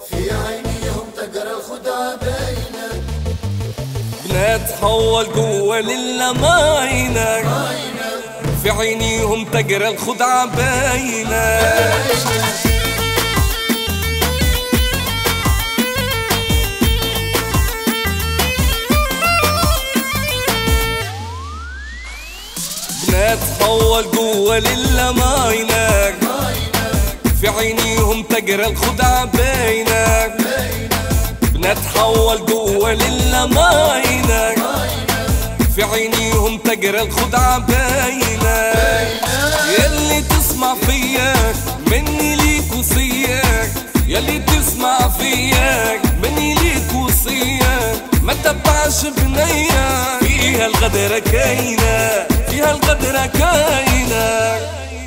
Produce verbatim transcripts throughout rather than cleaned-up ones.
في عينيهم تقرا الخدعة باينة. بنتحول جوا للماينة، في عينيهم تقرا الخدعة باينة. بنتحول جوا للماينة، في عينيهم تقرا الخدعة باينة. بنتحول جوا للماينة، في عينيهم تقرا الخدعة باينة. يلي تسمع فيك مني ليك وصيك، يلي تسمع فيك مني ليك وصيك. ما تبعش بنية فيها الغدرة كاينة، فيها الغدرة كاينة.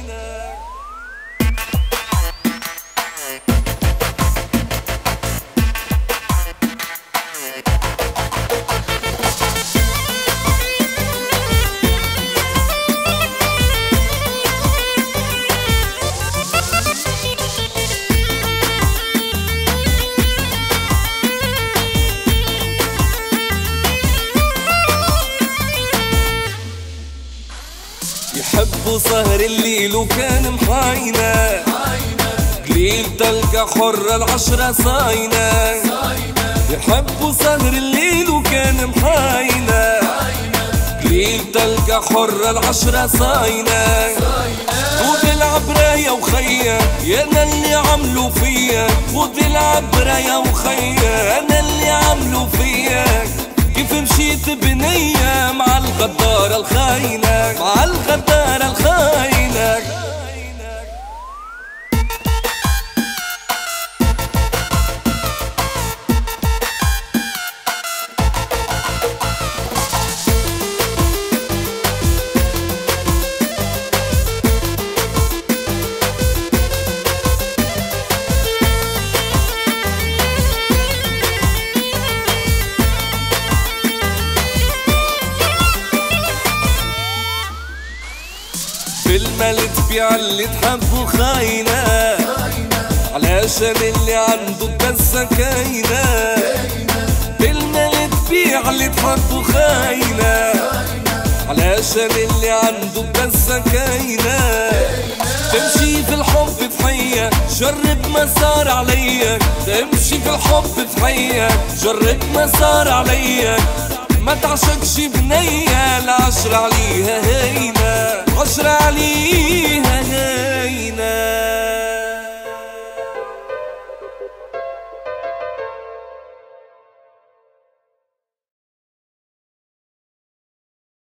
يحبوا سهر الليل وكان محاينة، قليل تلقى حرة العشرة صاينة. يحبوا سهر الليل وكان محاينة، قليل تلقى حرة العشرة صاينة. خذ العبرة يا وخيا يا انا اللي عملوا فيا، خذ العبرة يا وخيا انا اللي عملوا فيا. كيف مشيت بنية مع الغدارة الخاينة، مع الغدارة الخاينة. بالمال تبيع اللي تحبه خاينة، علشان اللي عنده الدسة كاينة. بالمال تبيع اللي تحبه خاينة، علشان اللي عنده الدسة كاينة. تمشي في الحب بحية جرب ما صار عليا، تمشي في الحب بحية جرب ما صار عليا. ما تعشقش بنية العشرة عليها هينة، عشرة عليها